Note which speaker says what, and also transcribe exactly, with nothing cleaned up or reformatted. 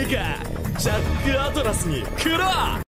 Speaker 1: かジャック・アトラスに食ら